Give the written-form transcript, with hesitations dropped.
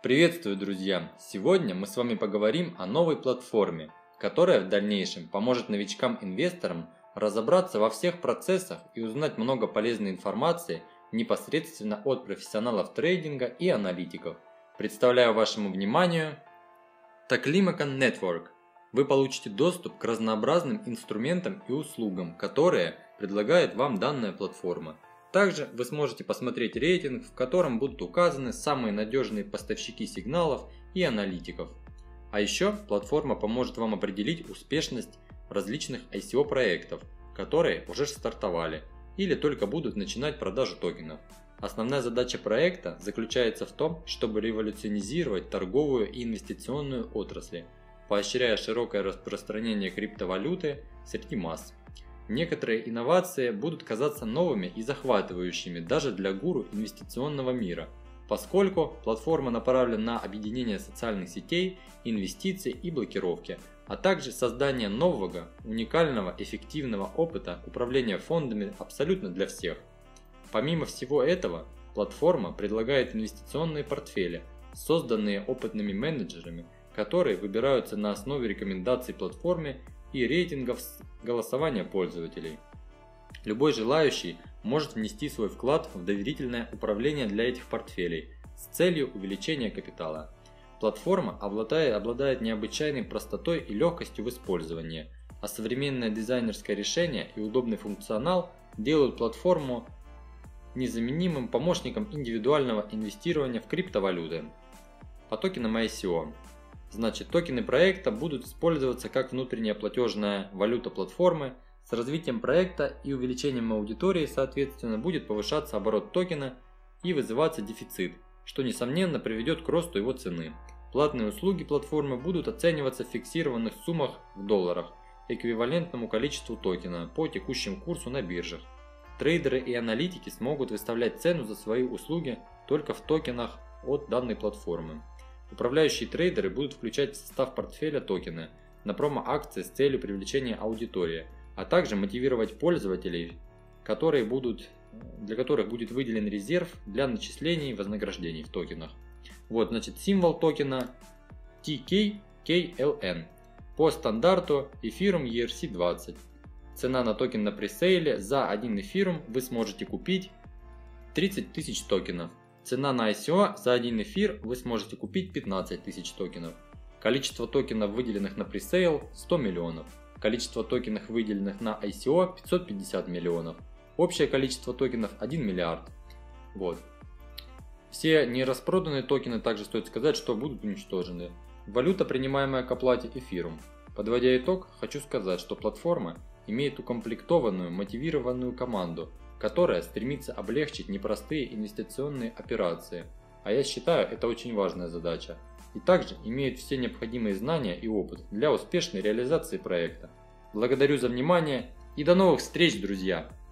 Приветствую, друзья! Сегодня мы с вами поговорим о новой платформе, которая в дальнейшем поможет новичкам-инвесторам разобраться во всех процессах и узнать много полезной информации непосредственно от профессионалов трейдинга и аналитиков. Представляю вашему вниманию Taklimakan Network. Вы получите доступ к разнообразным инструментам и услугам, которые предлагает вам данная платформа. Также вы сможете посмотреть рейтинг, в котором будут указаны самые надежные поставщики сигналов и аналитиков. А еще платформа поможет вам определить успешность различных ICO проектов, которые уже стартовали или только будут начинать продажу токенов. Основная задача проекта заключается в том, чтобы революционизировать торговую и инвестиционную отрасли, поощряя широкое распространение криптовалюты среди масс. Некоторые инновации будут казаться новыми и захватывающими даже для гуру инвестиционного мира, поскольку платформа направлена на объединение социальных сетей, инвестиций и блокировки, а также создание нового, уникального, эффективного опыта управления фондами абсолютно для всех. Помимо всего этого, платформа предлагает инвестиционные портфели, созданные опытными менеджерами, которые выбираются на основе рекомендаций платформы и рейтингов голосования пользователей. Любой желающий может внести свой вклад в доверительное управление для этих портфелей с целью увеличения капитала. Платформа обладает необычайной простотой и легкостью в использовании, а современное дизайнерское решение и удобный функционал делают платформу незаменимым помощником индивидуального инвестирования в криптовалюты. По токенам ICO. Значит, токены проекта будут использоваться как внутренняя платежная валюта платформы. С развитием проекта и увеличением аудитории, соответственно, будет повышаться оборот токена и вызываться дефицит, что несомненно приведет к росту его цены. Платные услуги платформы будут оцениваться в фиксированных суммах в долларах, эквивалентному количеству токена по текущему курсу на биржах. Трейдеры и аналитики смогут выставлять цену за свои услуги только в токенах от данной платформы. Управляющие трейдеры будут включать в состав портфеля токены на промо-акции с целью привлечения аудитории, а также мотивировать пользователей, для которых будет выделен резерв для начислений и вознаграждений в токенах. Вот, значит, символ токена TKKLN по стандарту Ethereum ERC20. Цена на токен на пресейле за 1 эфирум вы сможете купить 30 тысяч токенов. Цена на ICO за 1 эфир вы сможете купить 15 тысяч токенов. Количество токенов, выделенных на пресейл, 100 миллионов. Количество токенов, выделенных на ICO, 550 миллионов. Общее количество токенов 1 миллиард. Вот. Все нераспроданные токены, также стоит сказать, что будут уничтожены. Валюта, принимаемая к оплате, эфирум. Подводя итог, хочу сказать, что платформа имеет укомплектованную, мотивированную команду, которая стремится облегчить непростые инвестиционные операции, а я считаю, это очень важная задача, и также имеет все необходимые знания и опыт для успешной реализации проекта. Благодарю за внимание и до новых встреч, друзья!